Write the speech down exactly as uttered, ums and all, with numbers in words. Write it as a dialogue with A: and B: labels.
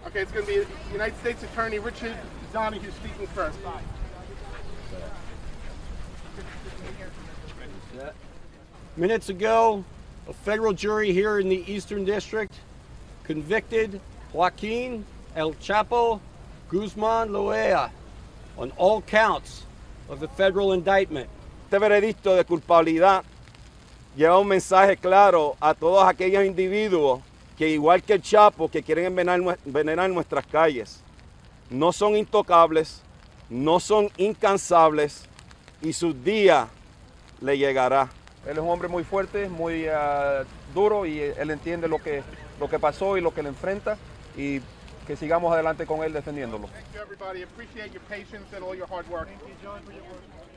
A: Okay, it's going to be United States Attorney Richard Donahue speaking first.
B: Minutes ago, a federal jury here in the Eastern District convicted Joaquin El Chapo Guzman on all counts of the federal indictment.
C: Este veredicto de culpabilidad lleva un mensaje claro a todos aquellos individuos que, igual que el Chapo, que quieren envenenar, envenenar nuestras calles. No son intocables, no son incansables y su día le llegará.
D: Él es un hombre muy fuerte, muy uh, duro y él entiende lo que, lo que pasó y lo que le enfrenta y que sigamos adelante con él defendiéndolo.
A: Thank you, everybody. Appreciate your patience and all your hard work. Thank you, John, for your work.